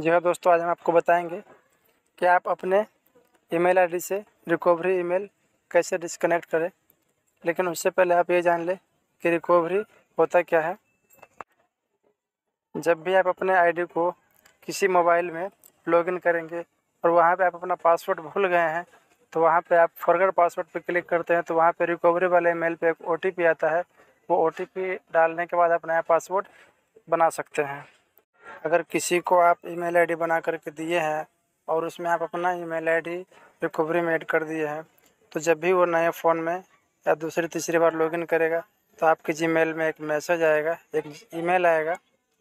जी हाँ दोस्तों, आज हम आपको बताएंगे कि आप अपने ईमेल आईडी से रिकवरी ईमेल कैसे डिस्कनेक्ट करें। लेकिन उससे पहले आप ये जान लें कि रिकवरी होता क्या है। जब भी आप अपने आईडी को किसी मोबाइल में लॉगिन करेंगे और वहाँ पे आप अपना पासवर्ड भूल गए हैं, तो वहाँ पे आप फॉरगेट पासवर्ड पे क्लिक करते हैं तो वहाँ पे रिकवरी वाले ईमेल पे एक OTP आता है। वो OTP डालने के बाद आप नया पासवर्ड बना सकते हैं। अगर किसी को आप ईमेल आईडी बना करके दिए हैं और उसमें आप अपना ईमेल आईडी रिकवरी में ऐड कर दिए हैं, तो जब भी वो नए फ़ोन में या दूसरी तीसरी बार लॉगिन करेगा तो आपके जीमेल में एक मैसेज आएगा, एक ईमेल आएगा।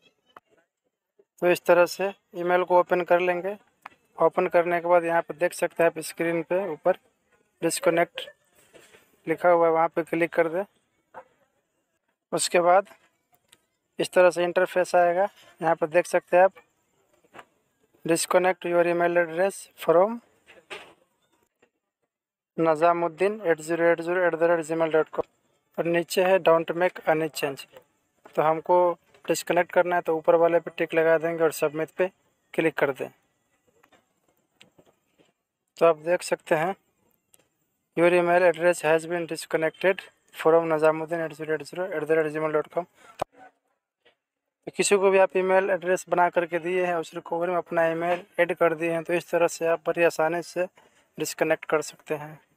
तो इस तरह से ईमेल को ओपन कर लेंगे। ओपन करने के बाद यहाँ पर देख सकते हैं आप स्क्रीन पे ऊपर डिस्कनेक्ट लिखा हुआ है, वहाँ पे क्लिक कर दें। उसके बाद इस तरह से इंटरफेस आएगा। यहाँ पर देख सकते हैं आप disconnect your email address from nazamuddin8080@gmail.com और नीचे है डोंट मेक एनी चेंज। तो हमको डिस्कनेक्ट करना है तो ऊपर वाले पे टिक लगा देंगे और सबमिट पे क्लिक कर दें। तो आप देख सकते हैं your email address has been disconnected from nazamuddin8080@gmail.com। तो किसी को भी आप ईमेल एड्रेस बना करके दिए हैं, उस रिकवरी में अपना ईमेल ऐड कर दिए हैं, तो इस तरह से आप बड़ी आसानी से डिस्कनेक्ट कर सकते हैं।